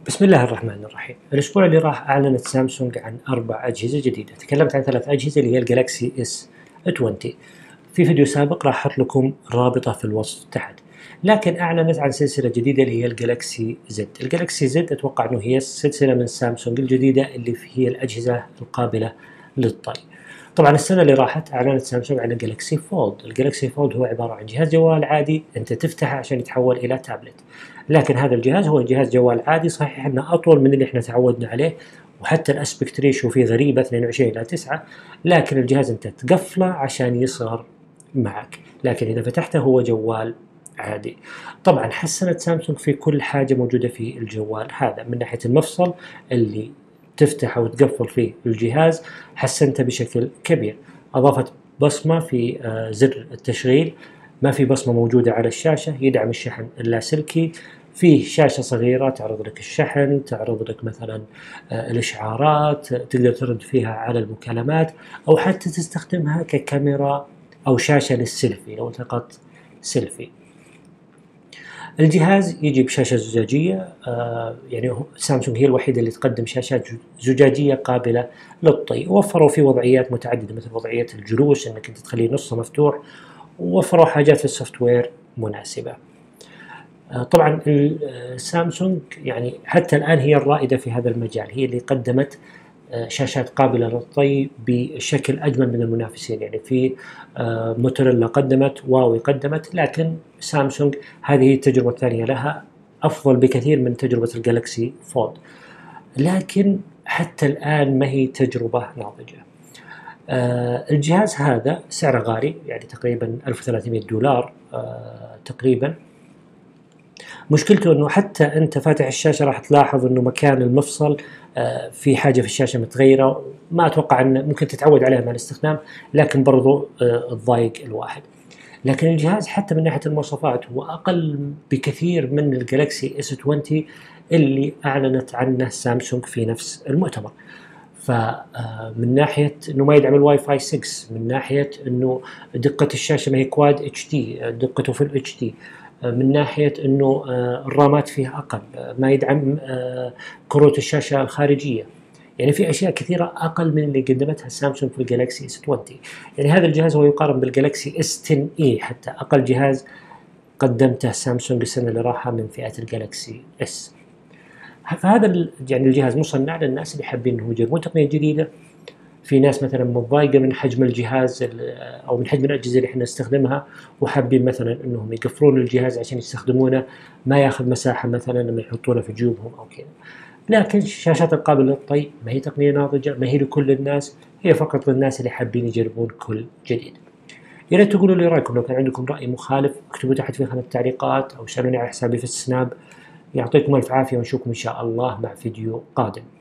بسم الله الرحمن الرحيم. الأسبوع اللي راح أعلنت سامسونج عن 4 أجهزة جديدة. تكلمت عن 3 أجهزة اللي هي الجلاكسي اس 20. في فيديو سابق راح أحط لكم رابطة في الوصف تحت. لكن أعلنت عن سلسلة جديدة اللي هي الجلاكسي زد. الجلاكسي زد أتوقع أنه هي سلسلة من سامسونج الجديدة اللي هي الأجهزة القابلة للطي. طبعا السنة اللي راحت أعلنت سامسونج عن الجلاكسي فولد. الجلاكسي فولد هو عبارة عن جهاز جوال عادي أنت تفتحه عشان يتحول إلى تابلت. لكن هذا الجهاز هو جهاز جوال عادي، صحيح انه اطول من اللي احنا تعودنا عليه، وحتى الاسبكت ريشيو فيه غريبه 22 الى 9، لكن الجهاز انت تقفله عشان يصغر معك، لكن اذا فتحته هو جوال عادي. طبعا حسنت سامسونج في كل حاجه موجوده في الجوال هذا، من ناحيه المفصل اللي تفتح او تقفل فيه الجهاز حسنته بشكل كبير. اضافت بصمه في زر التشغيل، ما في بصمه موجوده على الشاشه، يدعم الشحن اللاسلكي، فيه شاشة صغيرة تعرض لك الشحن، تعرض لك مثلا الإشعارات، تقدر ترد فيها على المكالمات أو حتى تستخدمها ككاميرا أو شاشة للسيلفي لو التقطت سيلفي. الجهاز يجي بشاشة زجاجية، يعني سامسونج هي الوحيدة اللي تقدم شاشات زجاجية قابلة للطي. وفروا فيه وضعيات متعددة مثل وضعية الجلوس انك انت تخليه نصه مفتوح، ووفروا حاجات في السوفت وير مناسبة. طبعا سامسونج يعني حتى الآن هي الرائدة في هذا المجال، هي اللي قدمت شاشات قابلة للطي بشكل أجمل من المنافسين. يعني في موتوريلا قدمت، هواوي قدمت، لكن سامسونج هذه التجربة الثانية لها، أفضل بكثير من تجربة الجالكسي فولد، لكن حتى الآن ما هي تجربة ناضجة. الجهاز هذا سعره غالي، يعني تقريبا $1300 تقريبا. مشكلته انه حتى انت فاتح الشاشه راح تلاحظ انه مكان المفصل في حاجه في الشاشه متغيره، ما اتوقع ان ممكن تتعود عليها مع الاستخدام، لكن برضو تضايق الواحد. لكن الجهاز حتى من ناحيه المواصفات هو اقل بكثير من الجلاكسي اس 20 اللي اعلنت عنه سامسونج في نفس المؤتمر. فمن ناحيه انه ما يدعم الواي فاي 6، من ناحيه انه دقه الشاشه ما هي كواد اتش دي، دقته في الاتش دي، من ناحيه انه الرامات فيها اقل، ما يدعم كروت الشاشه الخارجيه، يعني في اشياء كثيره اقل من اللي قدمتها سامسونج في الجلاكسي اس 20. يعني هذا الجهاز هو يقارن بالجلاكسي اس 10 اي، حتى اقل جهاز قدمته سامسونج السنه اللي راحها من فئه الجلاكسي اس. فهذا يعني الجهاز مصنع للناس اللي حابين انه يجربون تقنيه جديده. في ناس مثلا متضايقه من حجم الجهاز او من حجم الاجهزه اللي احنا نستخدمها، وحابين مثلا انهم يقفلون الجهاز عشان يستخدمونه ما ياخذ مساحه مثلا لما يحطونه في جيوبهم او كذا. لكن الشاشات القابله للطي ما هي تقنيه ناضجه، ما هي لكل الناس، هي فقط للناس اللي حابين يجربون كل جديد. يا ريت تقولوا لي رايكم، لو كان عندكم راي مخالف اكتبوا تحت في خانه التعليقات او اسالوني على حسابي في السناب. يعطيكم الف عافيه ونشوفكم ان شاء الله مع فيديو قادم.